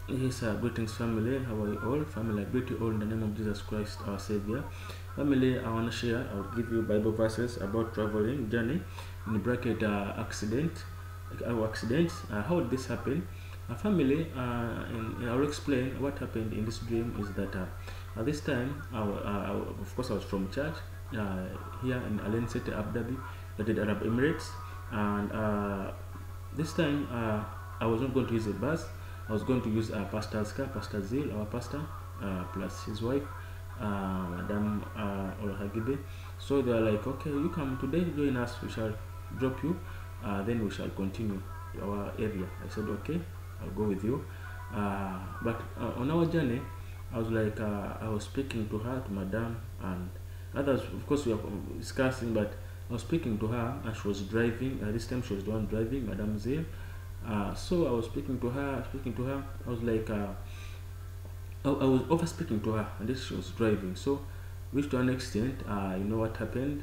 Yes, greetings family. How are you all? Family, I greet you all in the name of Jesus Christ, our Savior. Family, I want to share. I'll give you Bible verses about traveling journey. In the bracket, accident, our accidents. How did this happen? Family, and I'll explain what happened in this dream. Is that at this time, of course, I was from church here in Al City, Abu Dhabi, United Arab Emirates, and this time I was not going to use a bus. I was going to use Pastor's car, Pastor Zil, our pastor, plus his wife, Madam Olhagibe. So they are like, okay, you come today, join us, we shall drop you, then we shall continue to our area. I said, okay, I'll go with you. But on our journey, I was like, I was speaking to her, to Madam, and others, of course, we were discussing, but I was speaking to her, and she was driving. This time, she was the one driving, Madam Zil. So I was speaking to her. I was like, I was over speaking to her, and this she was driving. So, which to an extent, you know what happened?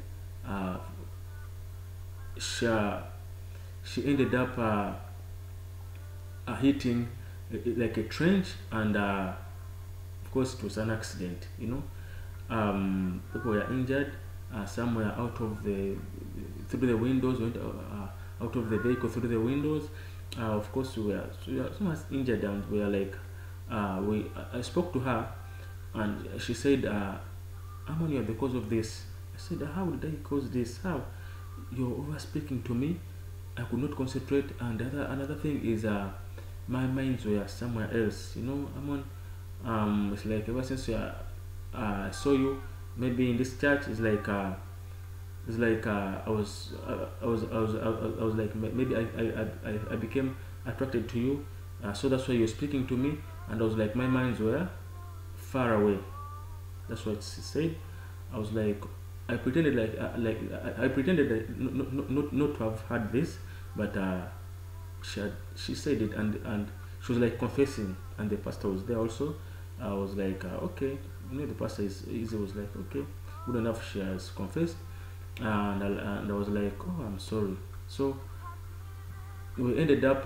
She, she ended up hitting like a trench, and of course, it was an accident. People were injured. Some were out of the through the windows, went out of the vehicle through the windows. Of course, we were so much injured, and we were like, I spoke to her, and she said, "I'm you are the cause of this." I said, "How did I cause this? How? You're over speaking to me. I could not concentrate." And another thing is, my minds were somewhere else. It's like ever since I saw you, maybe in this church, it's like I was like maybe I became attracted to you, so that's why you're speaking to me, and I was like my minds were far away. That's what she said. I was like I pretended I pretended that not to have heard this, but she said it, and she was like confessing, and the pastor was there also. I was like okay, the pastor is easy. Was like okay, good enough. She has confessed, and I was like, oh, I'm sorry. So we ended up.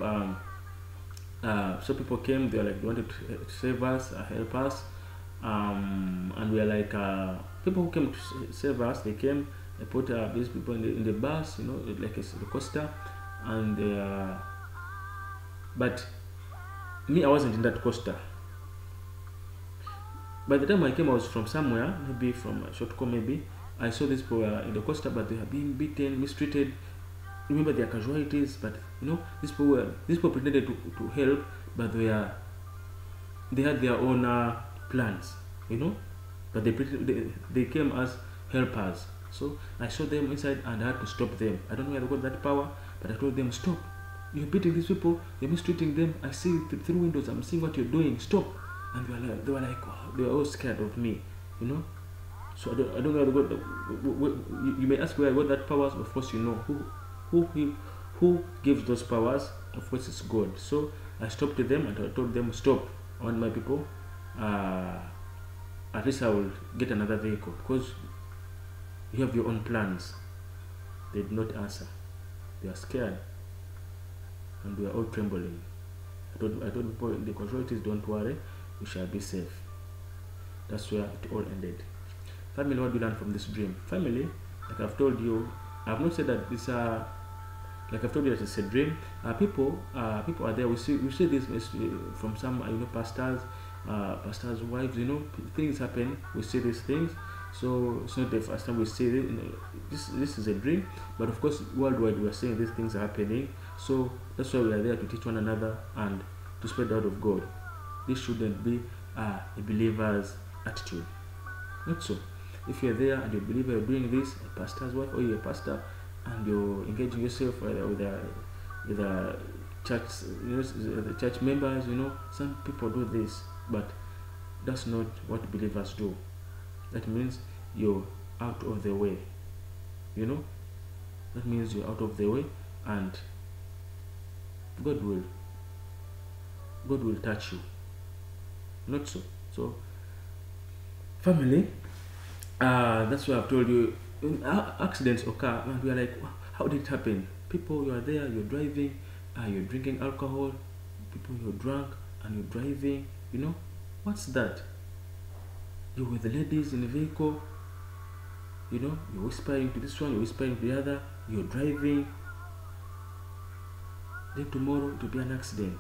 So people came. They were like they wanted to save us, help us, and we were like people who came to save us. They came. They put these people in the bus, like a coaster, and but me, I wasn't in that coaster. By the time I came, I was from somewhere, maybe from Shotco, maybe. I saw these people in the coaster, but they are being beaten, mistreated. Remember, they are casualties, but these people pretended to help, but they had their own plans, but they came as helpers. So I saw them inside, and I had to stop them. I don't know where they got that power, but I told them, stop. You're beating these people, you're mistreating them. I see through windows, I'm seeing what you're doing. Stop. And they were like, wow, they were all scared of me. So I don't know where they got. You may ask where I got that powers. Of course, you know who gives those powers. Of course, it's God. So I stopped to them, and I told them, stop. I want my people. At least I will get another vehicle, because you have your own plans. They did not answer. They are scared, and we are all trembling. I told people, the casualties, don't worry, we shall be safe. That's where it all ended. Family, what do you learn from this dream? Family, like I've told you, I've not said that this like I've told you that it's a dream. People are there. We see this from some pastors' wives. Things happen. We see these things. So it's not the first time we see it. This is a dream, but of course worldwide we are seeing these things are happening. So that's why we are there to teach one another and to spread the word of God. This shouldn't be a believer's attitude. Not so. If you're there and you believe you're doing this, a pastor's wife, or you're a pastor, and you're engaging yourself with a church, the church members, some people do this, but that's not what believers do. That means you're out of the way. That means you're out of the way, and God will touch you. Not so. So, family, that's why I've told you, accidents occur, and we are like, how did it happen? People, you are there, you're driving, you're drinking alcohol, people, you're drunk, and you're driving, what's that? You're with the ladies in the vehicle, you're whispering to this one, you're whispering to the other, you're driving, then tomorrow it will be an accident.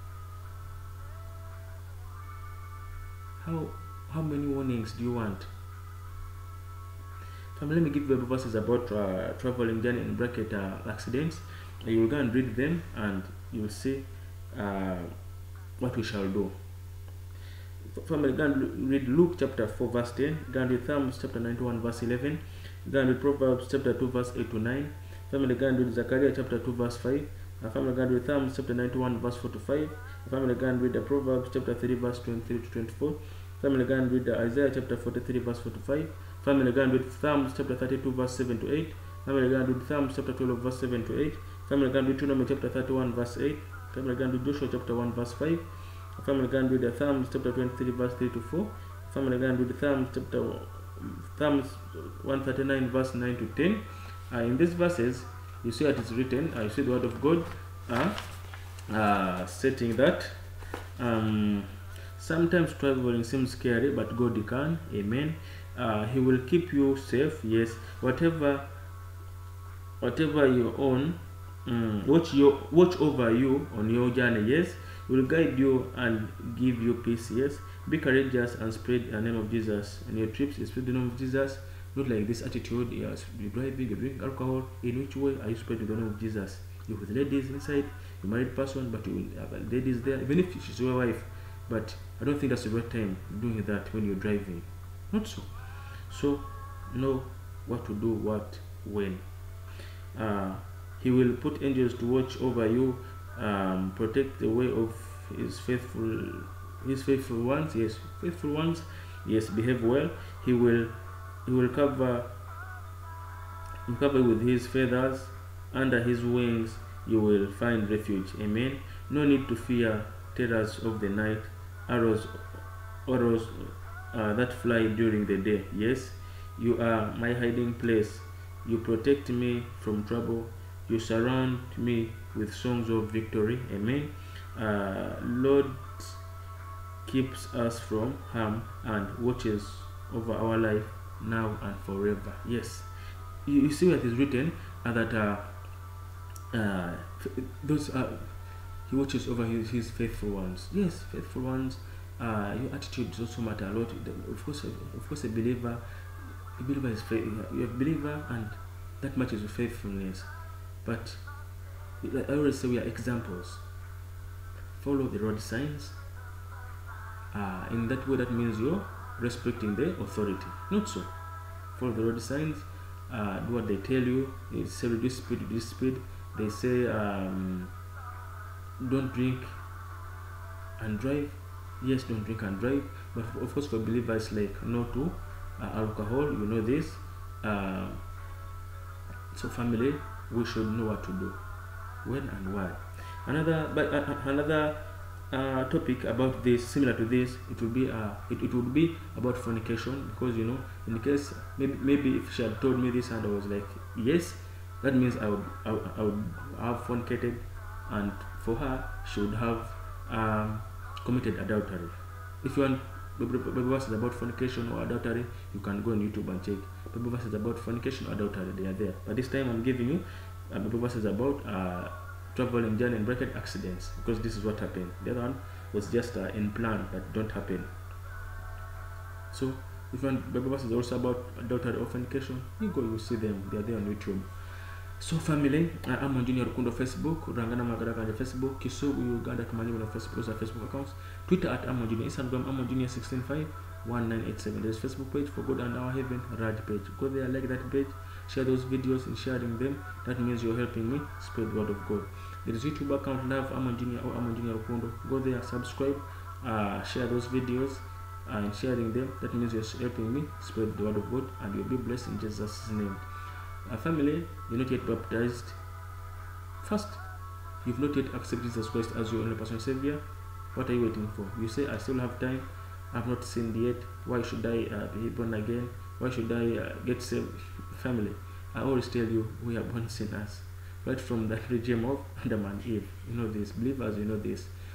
How many warnings do you want? Family, let me give you Bible verses about traveling journey in bracket accidents. You will go and read them, and you will see what we shall do. Family, go and read Luke chapter 4 verse 10. Go and read Psalms chapter 91 verse 11. Go and read Proverbs chapter 2 verse 8 to 9. Family, go and read Zechariah chapter 2 verse 5. Family, go and read Psalms chapter 91 verse 4 to 5. Family, go and read Proverbs chapter 3 verse 23 to 24. Family, go and read Isaiah chapter 43 verse 4 to 5. Family, go and read Psalms chapter 32 verse 7 to 8. Family, go and read Psalms chapter 12 verse 7 to 8. Family, go and read Deuteronomy chapter 31 verse 8. Family, go and read Joshua chapter 1 verse 5. Family, go and read Psalms chapter 23 verse 3 to 4. Family, go and read Psalms 139 verse 9 to 10. In these verses, you see what is written. You see the word of God stating that sometimes traveling seems scary, but God can. Amen. He will keep you safe. Yes, whatever you own, watch over you on your journey. Yes, he will guide you and give you peace. Yes, be courageous and spread the name of Jesus on your trips. Spread the name of Jesus. Not like this attitude. Yes, you're driving, you drink alcohol. In which way are you spreading the name of Jesus? You're with ladies inside. You're a married person, but you will have ladies there, even if she's your wife. But I don't think that's the right time doing that when you're driving. Not so. So know what to do, what, when. He will put angels to watch over you, protect the way of his faithful ones. Yes, faithful ones. Yes, behave well. He will cover you with his feathers. Under his wings you will find refuge. Amen. No need to fear terrors of the night, arrows that fly during the day. Yes, you are my hiding place. You protect me from trouble. You surround me with songs of victory. Amen. Lord keeps us from harm and watches over our life now and forever. Yes, you see what is written, that he watches over his faithful ones. Yes, faithful ones. Your attitude does also matter a lot. Of course, a believer is faith. You're a believer, and that matches with faithfulness. But I always say we are examples. Follow the road signs. In that way, that means you're respecting the authority. Not so. Follow the road signs. Do what they tell you. They say reduce speed. They say don't drink and drive. Yes, don't drink and drive. But of course, for believers, like no to alcohol. You know this. So family, we should know what to do, when and why. Another topic about this, similar to this, it would be about fornication, because in case maybe if she had told me this and I was like yes, that means I would have fornicated, and for her she would have committed adultery. If you want Bible verses about fornication or adultery, you can go on YouTube and check Bible verses about fornication or adultery. They are there. But this time I'm giving you Bible verses about traveling journey in bracket accidents, because this is what happened. The other one was just in plan that don't happen. So if you want Bible verses also about adultery or fornication, you will see them. They are there on YouTube. So family, I'm Junior Rukundo Facebook, Rangana Magaraka on Facebook, Kisugu Uganda Kamani on Facebook, those are Facebook accounts, Twitter at Junior, Instagram Junior 16511987. There's Facebook page for God and Our Heaven, Raj page. Go there, like that page, share those videos, and sharing them. That means you're helping me spread the word of God. There is YouTube account, Love Junior or Junior Rukundo. Go there, subscribe, share those videos and sharing them. That means you're helping me spread the word of God, and you'll be blessed in Jesus' name. Family, you're not yet baptized. First, you've not yet accepted Jesus Christ as your only personal Savior. What are you waiting for? You say, I still have time. I've not sinned yet. Why should I be born again? Why should I get saved? Family, I always tell you, we are born sinners. Right from the regime of Adam and Eve. You know this. Believers, you know this.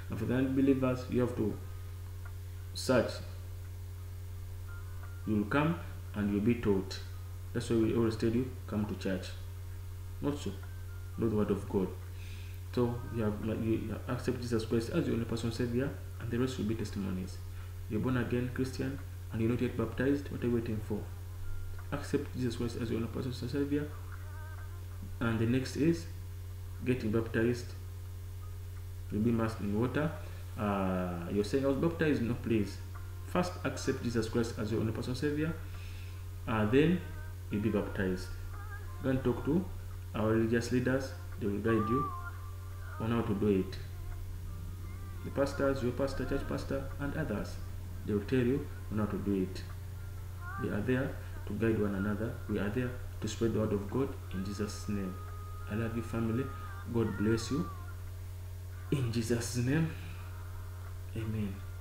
And for the unbelievers, you have to search. You will come and you'll be taught. That's why we always tell you, come to church. Not so. Know the word of God. So you have accept Jesus Christ as your only personal Savior, and the rest will be testimonies. You're born again Christian and you're not yet baptized. What are you waiting for? Accept Jesus Christ as your only personal Savior. And the next is getting baptized. You'll be immersed in water. You're saying, I was baptized. No, please. First, accept Jesus Christ as your only personal Savior. Then you'll be baptized. Go and talk to our religious leaders. They will guide you on how to do it. The pastors, your pastor, church pastor, and others, they will tell you on how to do it. They are there to guide one another. We are there to spread the word of God in Jesus' name. I love you, family. God bless you. In Jesus' name, amen.